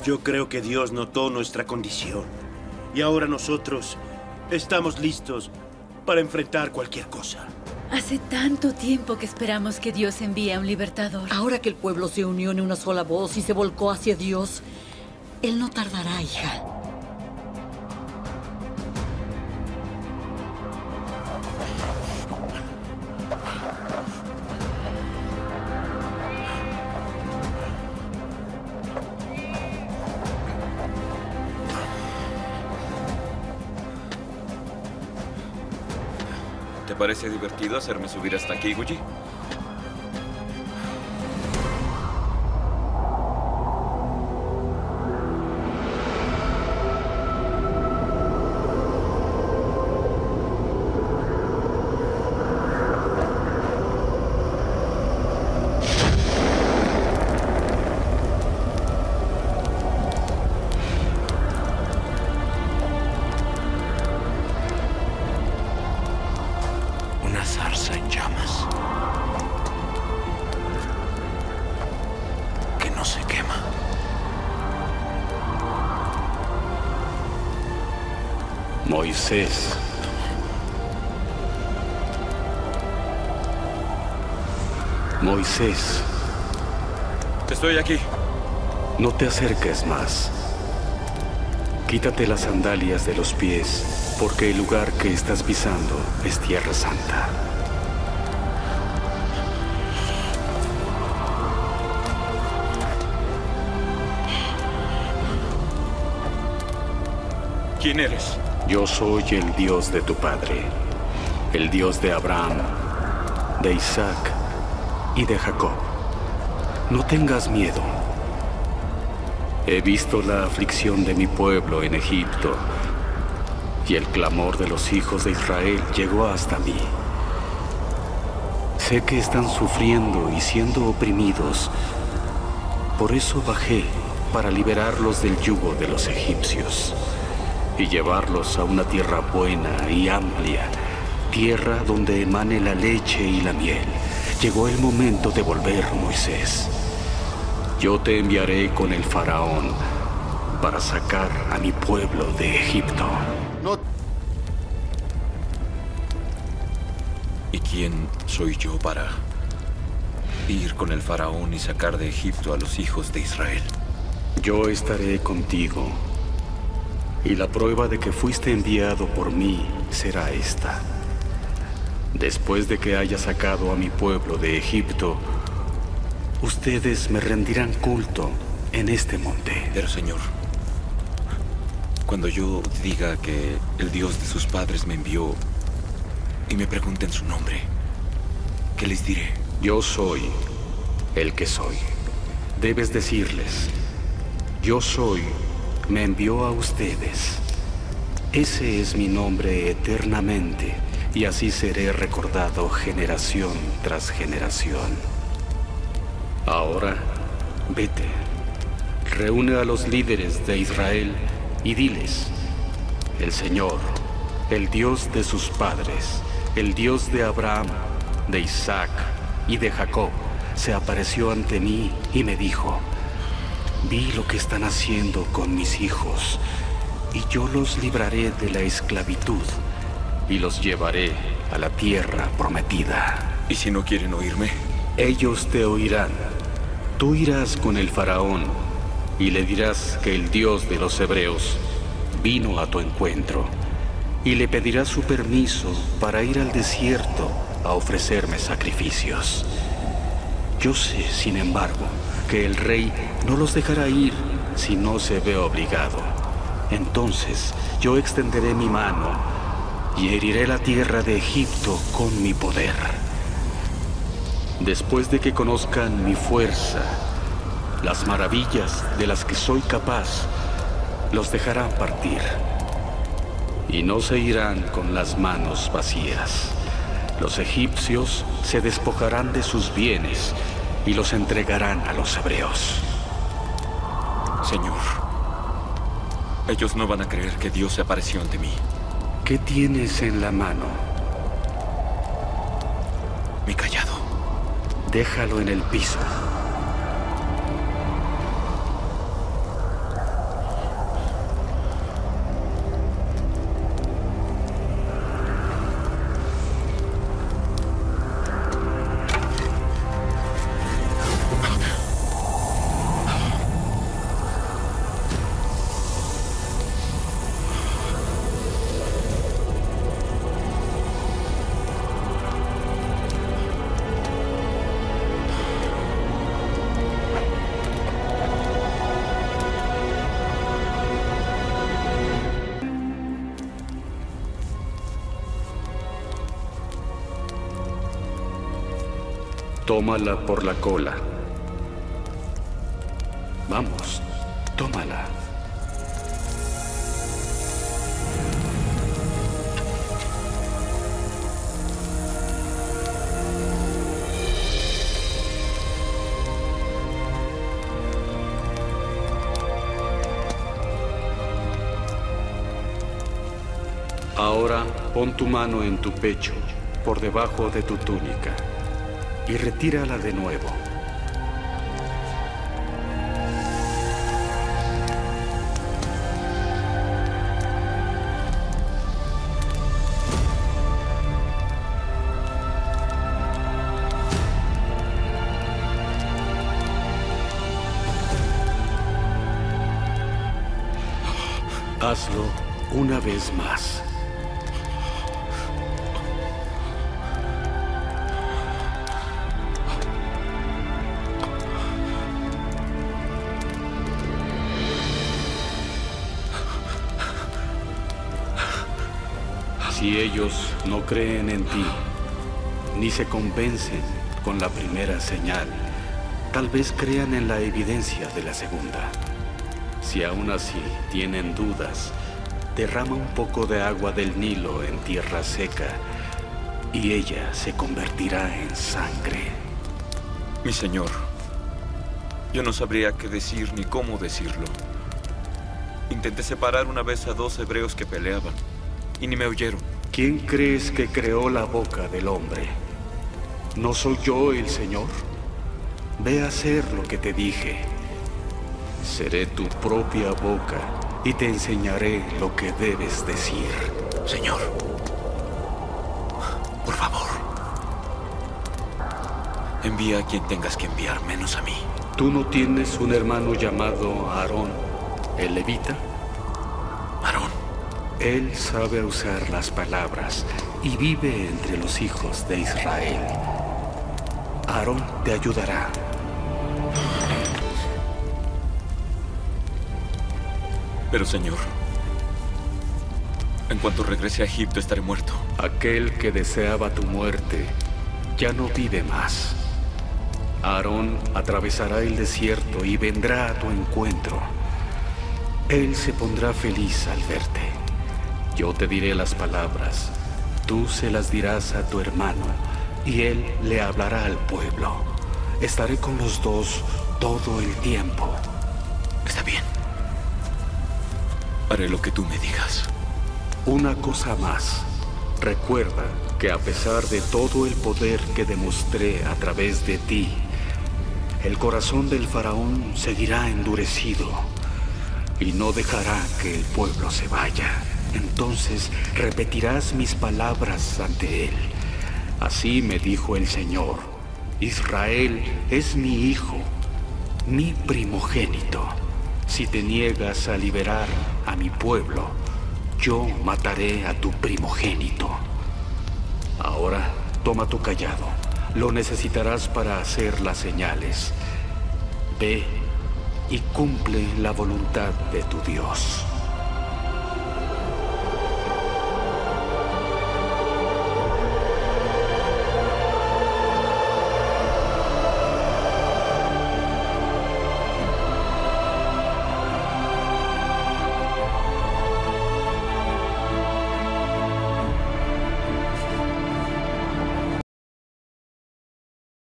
Yo creo que Dios notó nuestra condición. Y ahora nosotros estamos listos para enfrentar cualquier cosa. Hace tanto tiempo que esperamos que Dios envíe a un libertador. Ahora que el pueblo se unió en una sola voz y se volcó hacia Dios, Él no tardará, hija. ¿Te parece divertido hacerme subir hasta aquí, Guji? Una zarza en llamas que no se quema. Moisés. Moisés, Estoy aquí. no te acerques más. Quítate las sandalias de los pies, porque el lugar que estás pisando es tierra santa. ¿Quién eres? Yo soy el Dios de tu padre, el Dios de Abraham, de Isaac y de Jacob. No tengas miedo. He visto la aflicción de mi pueblo en Egipto, y el clamor de los hijos de Israel llegó hasta mí. Sé que están sufriendo y siendo oprimidos. Por eso bajé para liberarlos del yugo de los egipcios y llevarlos a una tierra buena y amplia, tierra donde emane la leche y la miel. Llegó el momento de volver, Moisés. Yo te enviaré con el faraón para sacar a mi pueblo de Egipto. ¿Y quién soy yo para ir con el faraón y sacar de Egipto a los hijos de Israel? Yo estaré contigo, y la prueba de que fuiste enviado por mí será esta. Después de que haya sacado a mi pueblo de Egipto, ustedes me rendirán culto en este monte. Pero, Señor, cuando yo diga que el Dios de sus padres me envió y me pregunten su nombre, ¿qué les diré? Yo soy el que soy. Debes decirles, yo soy, me envió a ustedes. Ese es mi nombre eternamente, y así seré recordado generación tras generación. Ahora, vete, reúne a los líderes de Israel y diles, el Señor, el Dios de sus padres, el Dios de Abraham, de Isaac y de Jacob, se apareció ante mí y me dijo, vi lo que están haciendo con mis hijos, y yo los libraré de la esclavitud y los llevaré a la tierra prometida. ¿Y si no quieren oírme? Ellos te oirán. Tú irás con el faraón y le dirás que el Dios de los hebreos vino a tu encuentro, y le pedirás su permiso para ir al desierto a ofrecerme sacrificios. Yo sé, sin embargo, que el rey no los dejará ir si no se ve obligado. Entonces yo extenderé mi mano y heriré la tierra de Egipto con mi poder. Después de que conozcan mi fuerza, las maravillas de las que soy capaz, los dejarán partir. Y no se irán con las manos vacías. Los egipcios se despojarán de sus bienes y los entregarán a los hebreos. Señor, ellos no van a creer que Dios se apareció ante mí. ¿Qué tienes en la mano? Mi cayado. Déjalo en el piso. Tómala por la cola. Vamos, tómala. Ahora pon tu mano en tu pecho, por debajo de tu túnica, y retírala de nuevo. Hazlo una vez más. Si ellos no creen en ti, ni se convencen con la primera señal, tal vez crean en la evidencia de la segunda. Si aún así tienen dudas, derrama un poco de agua del Nilo en tierra seca y ella se convertirá en sangre. Mi señor, yo no sabría qué decir ni cómo decirlo. Intenté separar una vez a 2 hebreos que peleaban y ni me oyeron. ¿Quién crees que creó la boca del hombre? ¿No soy yo el Señor? Ve a hacer lo que te dije. Seré tu propia boca y te enseñaré lo que debes decir. Señor, por favor, Envía a quien tengas que enviar, menos a mí. ¿Tú no tienes un hermano llamado Aarón, el levita? Aarón. Él sabe usar las palabras y vive entre los hijos de Israel. Aarón te ayudará. Pero, señor, en cuanto regrese a Egipto estaré muerto. Aquel que deseaba tu muerte ya no vive más. Aarón atravesará el desierto y vendrá a tu encuentro. Él se pondrá feliz al verte. Yo te diré las palabras, tú se las dirás a tu hermano, y él le hablará al pueblo. Estaré con los dos todo el tiempo. Está bien. Haré lo que tú me digas. Una cosa más. Recuerda que a pesar de todo el poder que demostré a través de ti, el corazón del faraón seguirá endurecido y no dejará que el pueblo se vaya. Entonces repetirás mis palabras ante él. Así me dijo el Señor: Israel es mi hijo, mi primogénito. Si te niegas a liberar a mi pueblo, yo mataré a tu primogénito. Ahora toma tu cayado. Lo necesitarás para hacer las señales. Ve y cumple la voluntad de tu Dios.